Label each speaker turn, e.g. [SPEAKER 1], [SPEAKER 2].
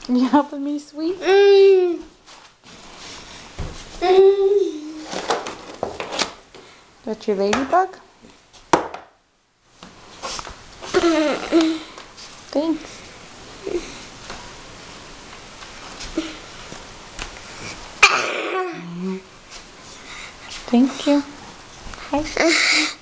[SPEAKER 1] Can you helping me, sweet? That's your ladybug? Thanks. Thank you. Hi.